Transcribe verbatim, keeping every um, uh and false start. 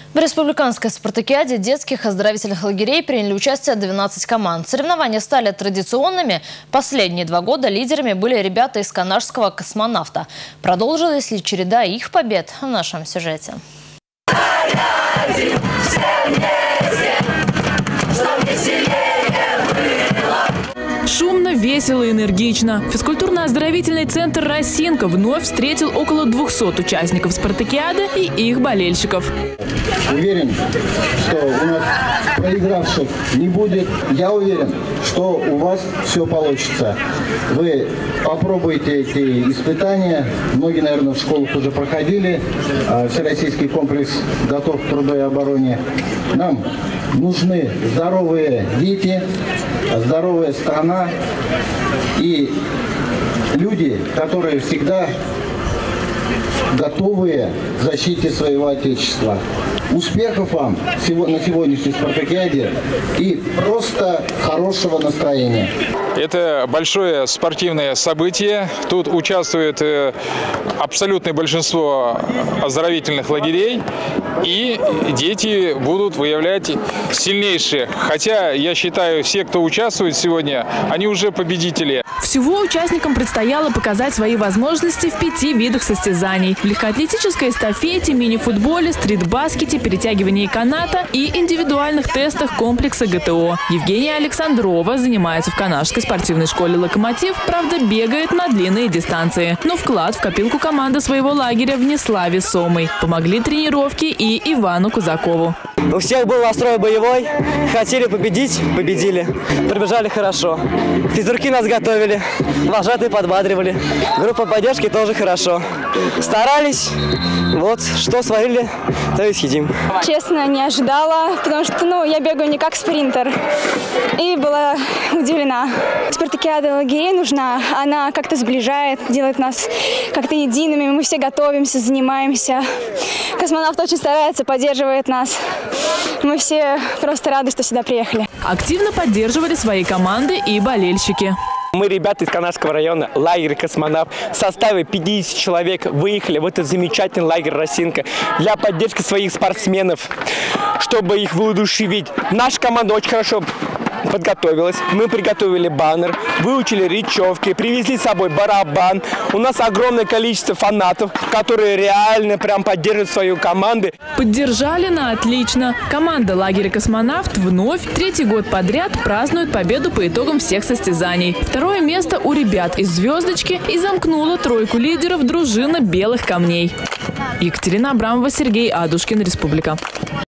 В республиканской спартакиаде детских оздоровительных лагерей приняли участие двенадцать команд. Соревнования стали традиционными. Последние два года лидерами были ребята из канадского космонавта. Продолжилась ли череда их побед в нашем сюжете? Шумно, весело и энергично. Физкультурно-оздоровительный центр «Росинка» вновь встретил около двухсот участников спартакиады и их болельщиков. Уверен, что у нас проигравших не будет. Я уверен, что у вас все получится. Вы попробуйте эти испытания. Многие, наверное, в школах уже проходили. Всероссийский комплекс готов к труду и обороне. Нам нужны здоровые дети, здоровая страна и люди, которые всегда готовые к защите своего Отечества. Успехов вам на сегодняшней спартакиаде и просто хорошего настроения. Это большое спортивное событие. Тут участвует абсолютное большинство оздоровительных лагерей. И дети будут выявлять сильнейших. Хотя, я считаю, все, кто участвует сегодня, они уже победители. Всего участникам предстояло показать свои возможности в пяти видах состязаний. В легкоатлетической эстафете, мини-футболе, стритбаскете, перетягивании каната и индивидуальных тестах комплекса ГТО. Евгения Александрова занимается в канадской спортивной школе «Локомотив», правда, бегает на длинные дистанции. Но вклад в копилку команда своего лагеря внесла весомый. Помогли тренировки и Ивану Кузакову. У всех был настрой боевой, хотели победить, победили. Пробежали хорошо. Физруки нас готовили, вожатые подбадривали. Группа поддержки тоже хорошо. Старались, вот, что сварили, то и съедим. Честно, не ожидала, потому что ну, я бегаю не как спринтер. И была удивлена. Спартакиада лагерей нужна, она как-то сближает, делает нас как-то едиными. Мы все готовимся, занимаемся. Космонавт очень старается, поддерживает нас. Мы все просто рады, что сюда приехали. Активно поддерживали свои команды и болельщики. Мы, ребята из Канадского района, лагерь «Космонавт», в составе пятидесяти человек выехали в этот замечательный лагерь «Росинка» для поддержки своих спортсменов, чтобы их воодушевить. Наша команда очень хорошо подготовилась. Мы приготовили баннер, выучили речевки, привезли с собой барабан. У нас огромное количество фанатов, которые реально прям поддерживают свою команду. Поддержали на отлично. Команда лагеря «Космонавт» вновь третий год подряд празднует победу по итогам всех состязаний. Второе место у ребят из «Звездочки» и замкнула тройку лидеров дружина «Белых камней». Екатерина Абрамова, Сергей Адушкин, Республика.